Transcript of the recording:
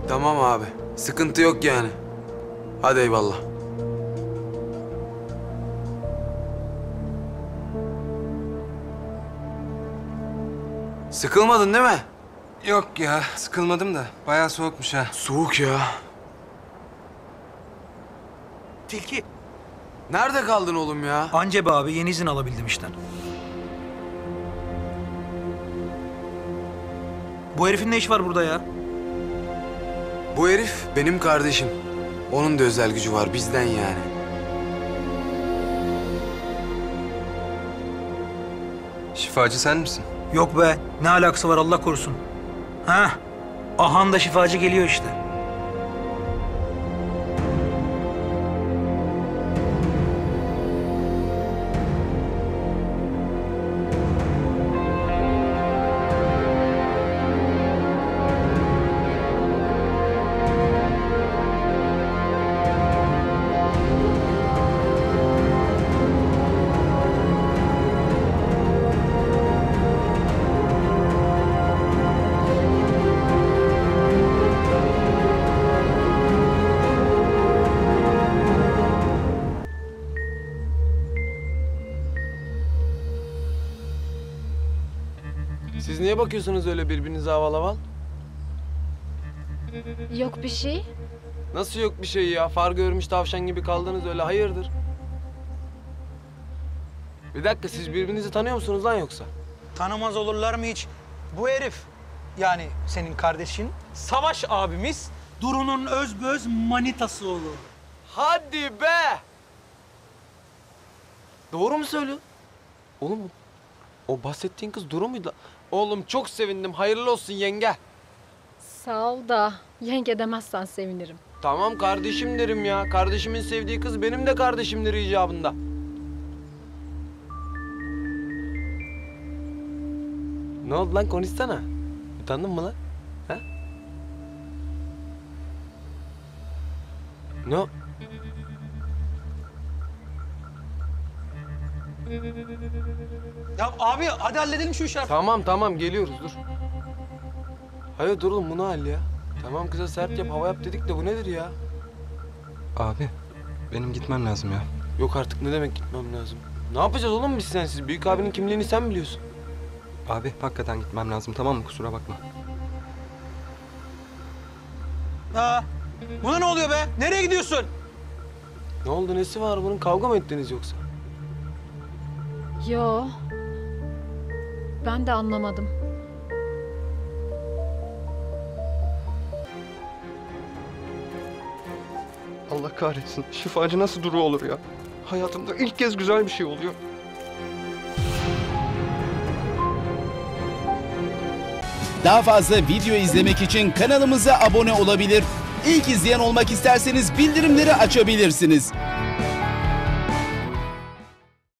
Tamam abi. Sıkıntı yok yani. Hadi eyvallah. Sıkılmadın değil mi? Yok ya, sıkılmadım da. Bayağı soğukmuş ha. Soğuk ya. Tilki. Nerede kaldın oğlum ya? Anca be abi, yeni izin alabildim işten. Bu herifin ne işi var burada ya? Bu herif benim kardeşim. Onun da özel gücü var bizden yani. Şifacı sen misin? Yok be, ne alakası var Allah korusun. Ha? Ahan da şifacı geliyor işte. Siz niye bakıyorsunuz öyle birbirinize aval aval? Yok bir şey. Nasıl yok bir şey ya? Far görmüş tavşan gibi kaldınız öyle, hayırdır? Bir dakika, siz birbirinizi tanıyor musunuz lan yoksa? Tanımaz olurlar mı hiç? Bu herif, yani senin kardeşin, Savaş abimiz, Duru'nun özböz manitası olur. Hadi be! Doğru mu söylüyor? Oğlum o bahsettiğin kız Duru muydu? Oğlum çok sevindim, hayırlı olsun yenge. Sağ ol da yenge demezsen sevinirim. Tamam kardeşim derim ya. Kardeşimin sevdiği kız benim de kardeşimdir icabında. Ne oldu lan, konuşsana. Utandın mı lan? Ha? Ne o? Ya abi hadi halledelim şu işi. Tamam geliyoruz, dur. Hayır dur oğlum, bu ne hal ya? Tamam kıza sert yap, hava yap dedik de bu nedir ya? Abi, benim gitmem lazım ya. Yok artık, ne demek gitmem lazım? Ne yapacağız oğlum biz sensiz? Büyük abinin kimliğini sen biliyorsun. Abi, hakikaten gitmem lazım, tamam mı? Kusura bakma. Ha, buna ne oluyor be? Nereye gidiyorsun? Ne oldu, nesi var bunun? Kavga mı ettiniz yoksa? Yo. Ben de anlamadım. Allah kahretsin. Şifacı nasıl Duru olur ya? Hayatımda ilk kez güzel bir şey oluyor. Daha fazla video izlemek için kanalımıza abone olabilir. İlk izleyen olmak isterseniz bildirimleri açabilirsiniz.